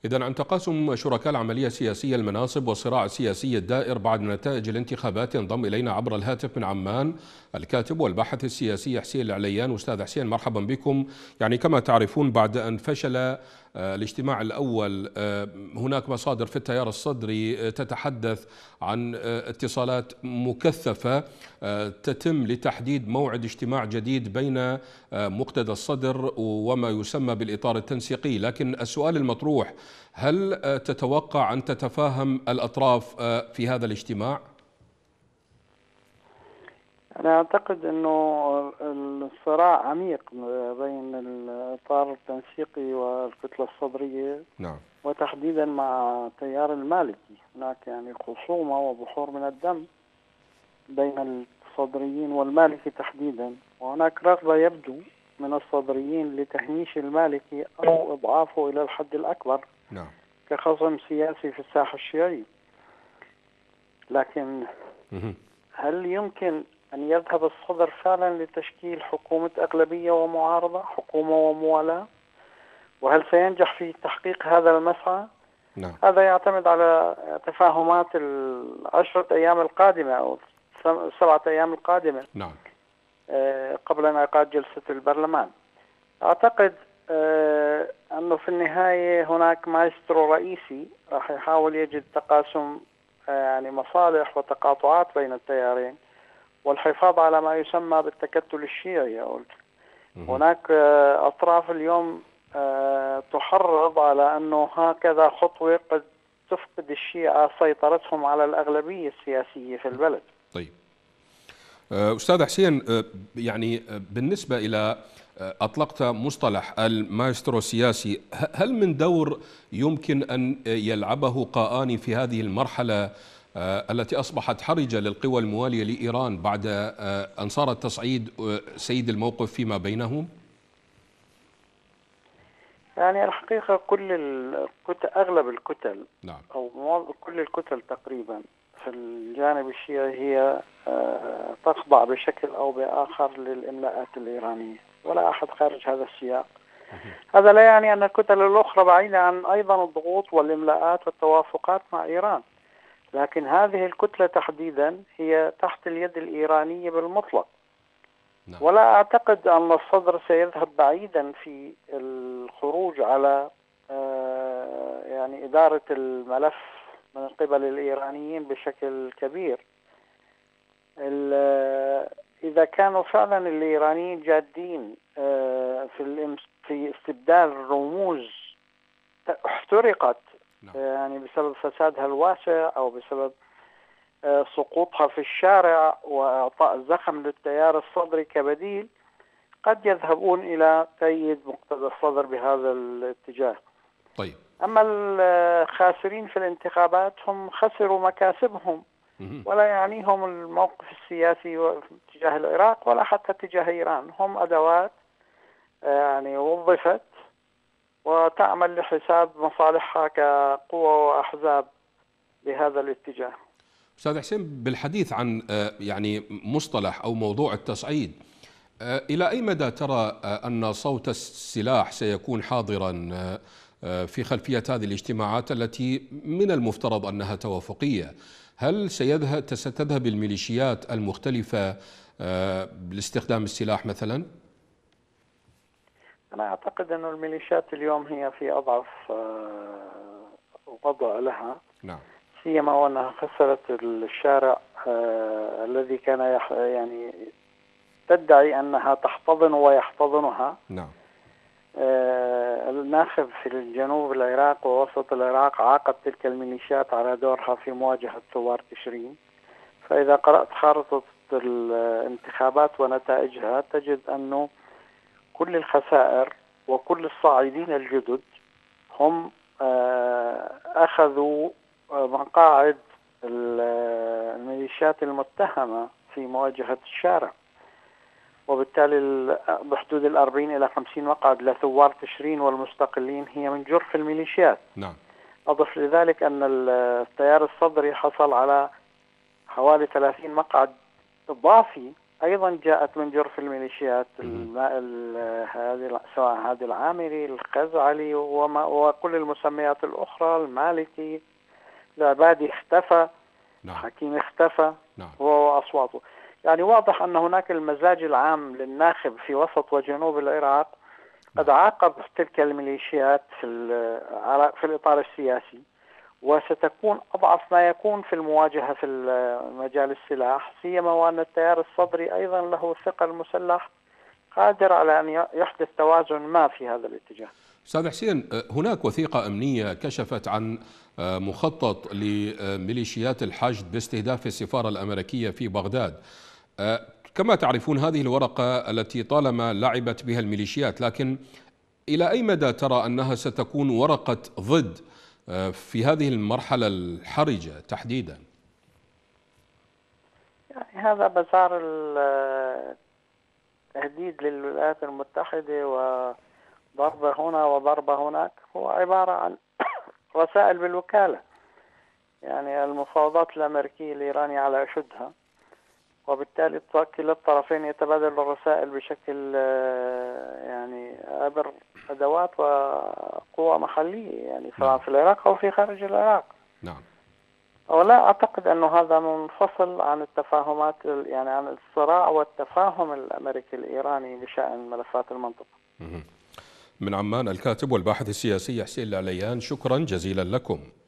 إذن عن تقاسم شركاء العملية السياسية المناصب والصراع السياسي الدائر بعد نتائج الانتخابات، ينضم إلينا عبر الهاتف من عمان الكاتب والباحث السياسي حسين العليان. أستاذ حسين، مرحبا بكم. يعني كما تعرفون، بعد أن فشل الاجتماع الأول، هناك مصادر في التيار الصدري تتحدث عن اتصالات مكثفة تتم لتحديد موعد اجتماع جديد بين مقتدى الصدر وما يسمى بالإطار التنسيقي. لكن السؤال المطروح: هل تتوقع أن تتفاهم الأطراف في هذا الاجتماع؟ أنا أعتقد أنه الصراع عميق بين الإطار التنسيقي والكتلة الصدرية. نعم. وتحديدا مع التيار المالكي هناك يعني خصومة وبحور من الدم بين الصدريين والمالكي تحديدا، وهناك رغبة يبدو من الصدريين لتهميش المالكي أو إضعافه إلى الحد الأكبر. نعم. كخصم سياسي في الساحة الشيعية. لكن هل يمكن أن يذهب الصدر فعلا لتشكيل حكومة أغلبية ومعارضة، حكومة وموالاة؟ وهل سينجح في تحقيق هذا المسعى؟ نعم. هذا يعتمد على تفاهمات 10 أيام القادمة أو 7 أيام القادمة. نعم. قبل انعقاد جلسة البرلمان. أعتقد أنه في النهاية هناك مايسترو رئيسي راح يحاول يجد تقاسم يعني مصالح وتقاطعات بين التيارين والحفاظ على ما يسمى بالتكتل الشيعي. هناك أطراف اليوم تحرض على أنه هكذا خطوة قد تفقد الشيعة سيطرتهم على الأغلبية السياسية في البلد. طيب أستاذ حسين، يعني بالنسبة إلى أطلقت مصطلح المايسترو السياسي، هل من دور يمكن أن يلعبه قاآني في هذه المرحلة التي أصبحت حرجة للقوى الموالية لإيران بعد أن صار التصعيد سيد الموقف فيما بينهم؟ يعني الحقيقة أغلب الكتل، نعم، أو كل الكتل تقريبا في الجانب الشيعي هي تخضع بشكل أو بآخر للإملاءات الإيرانية، ولا أحد خارج هذا السياق. هذا لا يعني أن الكتل الأخرى بعيدة عن أيضا الضغوط والإملاءات والتوافقات مع إيران، لكن هذه الكتلة تحديدا هي تحت اليد الإيرانية بالمطلق. ولا أعتقد أن الصدر سيذهب بعيدا في الخروج على يعني إدارة الملف من قبل الإيرانيين بشكل كبير. إذا كانوا فعلا الإيرانيين جادين في استبدال رموز احترقت يعني بسبب فسادها الواسع أو بسبب سقوطها في الشارع وإعطاء زخم للتيار الصدري كبديل، قد يذهبون إلى تأييد مقتدى الصدر بهذا الاتجاه. طيب. أما الخاسرين في الانتخابات هم خسروا مكاسبهم، ولا يعنيهم الموقف السياسي تجاه العراق ولا حتى تجاه إيران. هم أدوات يعني وظفت وتعمل لحساب مصالحها كقوة وأحزاب بهذا الاتجاه. أستاذ حسين، بالحديث عن يعني مصطلح أو موضوع التصعيد، إلى أي مدى ترى أن صوت السلاح سيكون حاضرا في خلفية هذه الاجتماعات التي من المفترض أنها توافقية؟ هل ستذهب الميليشيات المختلفة لاستخدام السلاح مثلا؟ أنا أعتقد أن الميليشيات اليوم هي في أضعف وضع لها. نعم. سيما وأنها خسرت الشارع الذي كان يعني تدعي أنها تحتضن ويحتضنها. نعم. الناخب في الجنوب العراق ووسط العراق عاقب تلك الميليشيات على دورها في مواجهة ثوار تشرين. فإذا قرأت خارطة الانتخابات ونتائجها تجد أنه كل الخسائر وكل الصاعدين الجدد هم أخذوا مقاعد الميليشيات المتهمة في مواجهة الشارع، وبالتالي بحدود 40 إلى 50 مقعد لثوار تشرين والمستقلين هي من جرف الميليشيات. نعم. أضف لذلك أن التيار الصدري حصل على حوالي 30 مقعد إضافي أيضا جاءت من جرف الميليشيات هذه، سواء هذه العامري، الخزعلي، وكل المسميات الأخرى، المالكي، العبادي اختفى، نعم. حكيم اختفى، نعم. وأصواته. يعني واضح أن هناك المزاج العام للناخب في وسط وجنوب العراق قد عاقب تلك الميليشيات في الإطار السياسي، وستكون أضعف ما يكون في المواجهة في مجال السلاح، سيما وأن التيار الصدري أيضا له ثقل مسلح قادر على أن يحدث توازن ما في هذا الاتجاه. أستاذ حسين، هناك وثيقة أمنية كشفت عن مخطط لميليشيات الحشد باستهداف السفارة الأمريكية في بغداد. كما تعرفون هذه الورقة التي طالما لعبت بها الميليشيات، لكن إلى أي مدى ترى أنها ستكون ورقة ضد في هذه المرحلة الحرجة تحديدا؟ يعني هذا بزار التهديد للولايات المتحدة وضربة هنا وضربة هناك هو عبارة عن رسائل بالوكالة. يعني المفاوضات الأمريكية الإيرانية على أشدها، وبالتالي كلا الطرفين يتبادل الرسائل بشكل يعني عبر أدوات وقوى محلية، يعني سواء في العراق أو في خارج العراق. نعم. ولا أعتقد أنه هذا منفصل عن التفاهمات، يعني عن الصراع والتفاهم الأمريكي الإيراني بشأن ملفات المنطقة. من عمان الكاتب والباحث السياسي حسين العليان، شكرا جزيلا لكم.